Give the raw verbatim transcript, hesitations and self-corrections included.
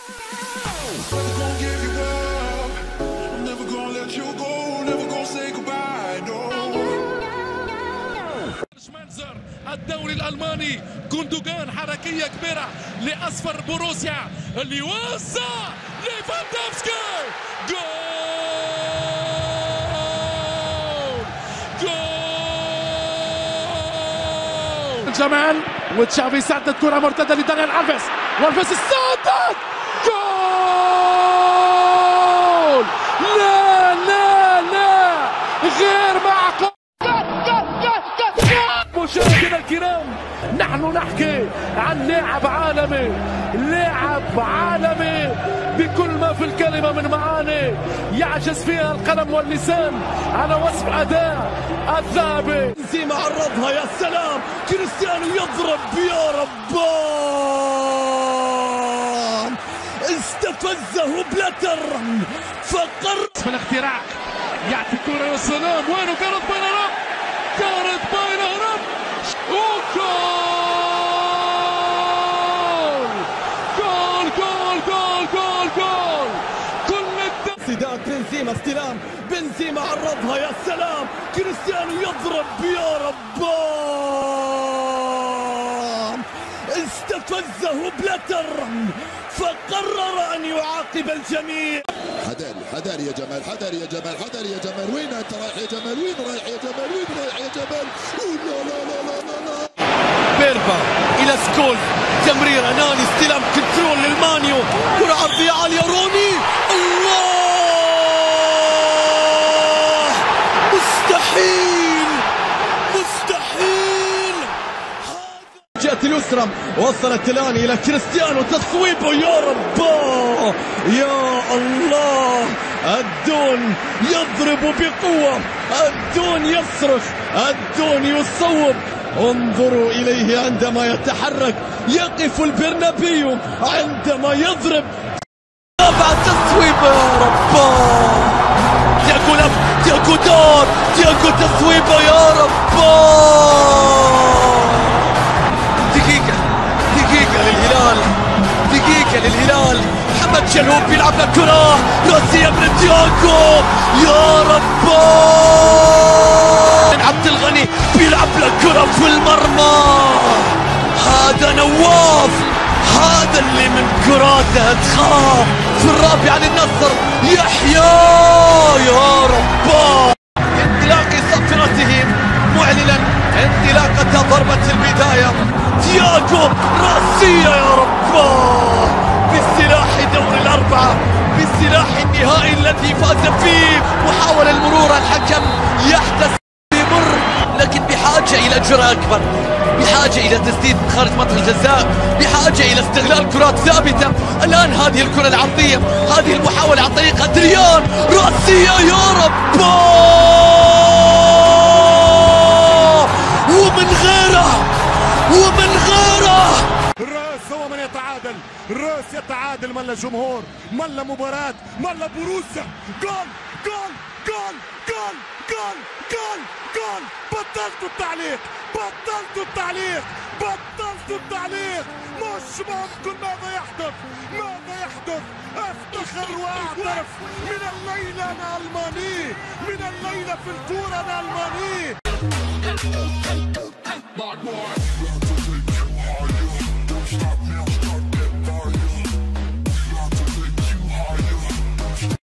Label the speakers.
Speaker 1: الدوري الألماني جوندوجان حركية كبيرة لأصفر بوروسيا اللي وزع ليفاندوفسكي. جول جول جمال وتشافي سدد كرة مرتدة لدانيال ألفيس والفيس السدد جول. لا لا لا غير معقول. مشاهدينا الكرام نحن نحكي عن لاعب عالمي، لاعب عالمي بكل ما في الكلمة من معاني يعجز فيها القلم واللسان على وصف أداء الذهبي.
Speaker 2: بنزيما عرضها يا سلام، كريستيانو يضرب يا ربان، استفزه بلاتر فقر
Speaker 1: من الاختراع يعطي كرة يا سلام. وينه كانت بينهرب، كانت بينهرب وجول جول جول جول جول جول. كل الدم
Speaker 2: سداد بنزيما، استلام بنزيما عرضها يا سلام، كريستيانو يضرب يا ربان، استفزه بلاتر فقرر ان يعاقب الجميع.
Speaker 3: حذاري حذاري يا جمال، حذاري يا جمال، حذاري يا جمال. وين انت رايح يا جمال؟ وين رايح يا جمال؟ وين رايح يا جمال؟ لا لا لا لا لا لا.
Speaker 2: بيربا الى سكول، تمريره ناني، استلام كنترول للمانيو، كره عرضيه عاليه روني، الله مستحيل مستحيل. جاءت اليسرى، وصلت الان الى كريستيانو، تصويبه يا رباه يا الله. الدون يضرب بقوة، الدون يصرخ، الدون يصوب. انظروا إليه عندما يتحرك، يقف البرنابيو عندما يضرب. تابع التصويب يا رباه، تياغو لف، تياغو دار، تياغو تصويبه يا رباه. دقيقة دقيقة للهلال، دقيقة للهلال. محمد شلهوب بيلعب للكرة راسية من تياغو يا رباه. عبد الغني بيلعب للكرة في المرمى، هذا نواف، هذا اللي من كراته تخاف. في الرابعة للنصر يحيى يا رباه. انطلاق صفرته معلنا انطلاقة ضربة البداية. تياغو راسية يا رباه، بسلاح دور الأربعة، بسلاح النهائي الذي فاز فيه. محاولة المرور، الحكم يحتسب يمر، لكن بحاجة إلى جرأة أكبر، بحاجة إلى تسديد من خارج منطقة الجزاء، بحاجة إلى استغلال كرات ثابتة. الآن هذه الكرة العرضية، هذه المحاولة عن طريق أدريان، راسية يا رباه، ومن غيره ومن غيره.
Speaker 4: الراس هو من يتعادل، الراس يتعادل. ملا جمهور، ملا مباراة، ملا بروسيا. جول جول جول جول جول جول جول. بطلتوا التعليق، بطلتوا التعليق، بطلتوا التعليق. مش ممكن. ماذا يحدث؟ ماذا يحدث؟ افتخر واعترف، من الليلة انا الماني، من الليلة في الكورة انا الماني.